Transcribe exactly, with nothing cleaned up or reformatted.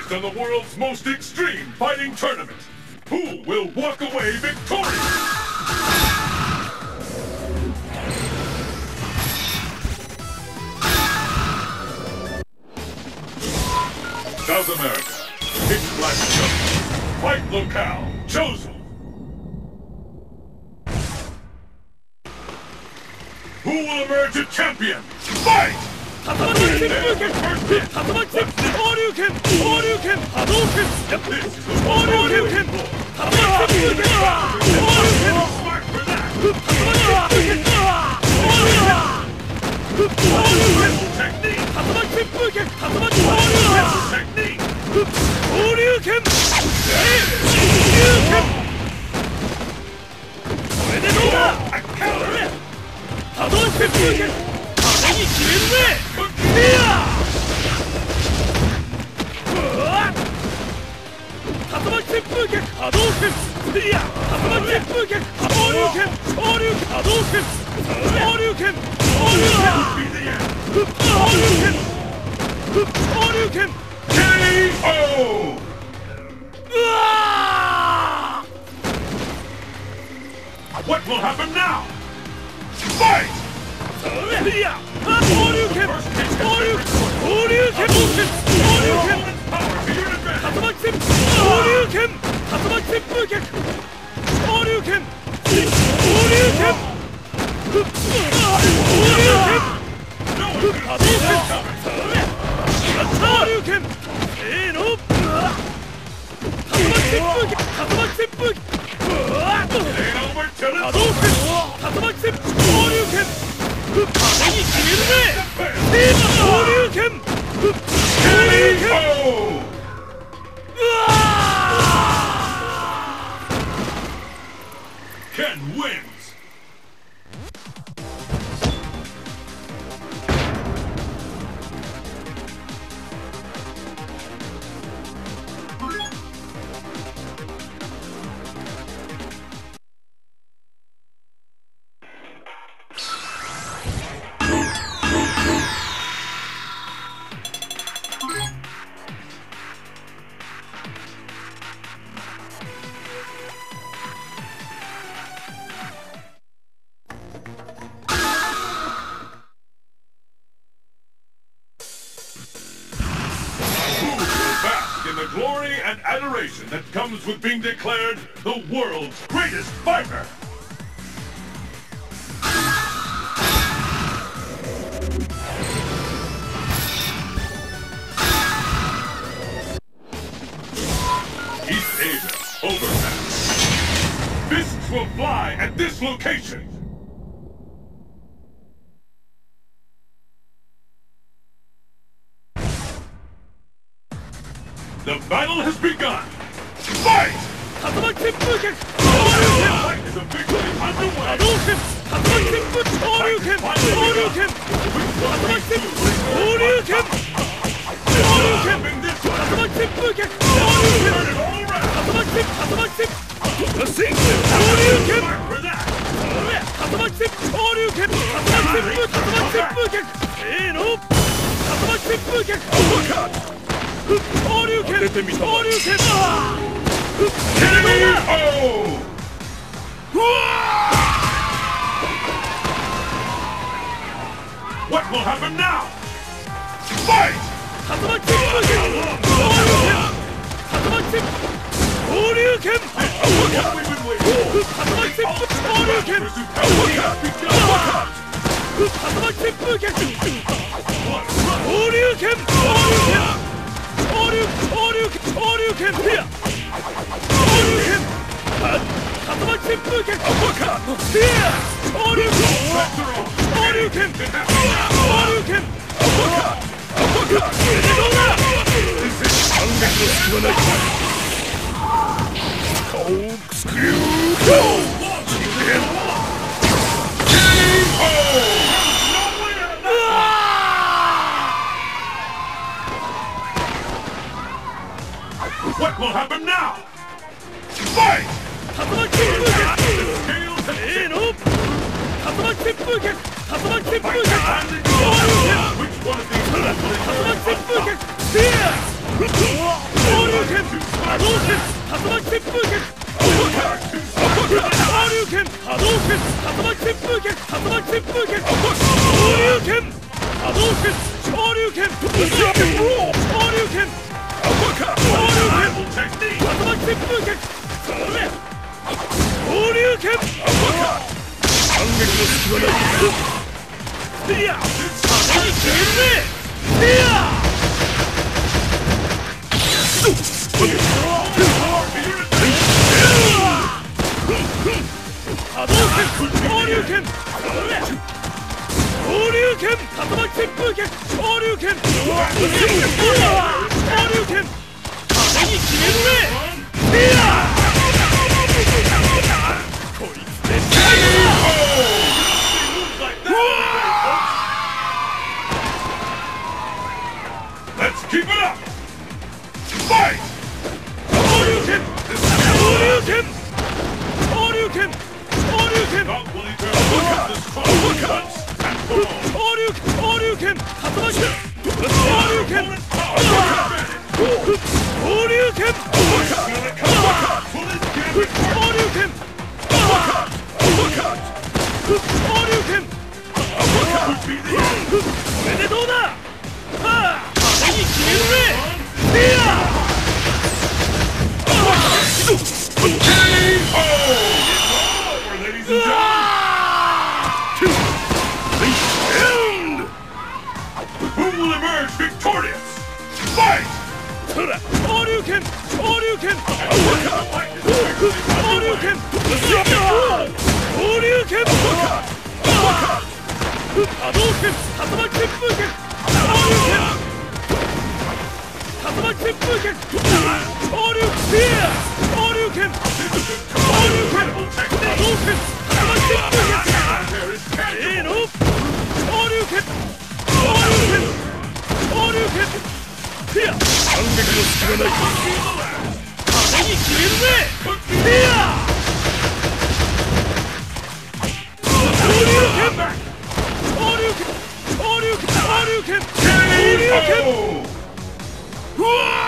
First in the world's most extreme fighting tournament, who will walk away victorious? South America, Pitch Black Jungle, Fight Locale, chosen. Who will emerge a champion? Fight! What will happen now? Fight! Ken wins! In the glory and adoration that comes with being declared the world's greatest fighter! East Asia, Overpass. Fists will fly at this location! The battle has begun! Fight! Fight is officially underway! What will happen now? Fight! What will happen now? Fight! Which one of these 剣波動拳竜巻旋風剣昇竜拳波動拳竜巻旋風剣竜巻旋風剣昇竜拳波動拳昇竜拳昇竜拳昇竜拳竜巻旋風剣昇竜拳反撃の隙はないスピア風に消えるぜスピア波動拳昇竜拳昇竜拳竜巻旋風拳昇竜拳昇竜拳風に消えるぜスピアこいつで最後 Let's keep it up! Fight! 昇竜拳昇竜拳昇竜拳昇竜拳 Not willing to absorb the strong punch and pull. 昇竜昇竜拳竜巻拳昇竜拳昇竜拳昇竜拳昇竜拳これでどうだはあ風に消えるぜスピア Ladies and gentlemen, who will emerge victorious? Fight! 昇竜拳昇竜拳昇竜拳昇竜拳波動拳竜巻旋風拳昇竜拳竜巻旋風拳昇竜スピア昇竜拳昇竜拳波動拳竜巻旋風拳せーの昇竜拳昇竜拳昇竜拳スピア反撃の隙がない風に消えるぜスピア昇竜拳昇竜拳昇竜拳昇竜拳昇竜拳うわ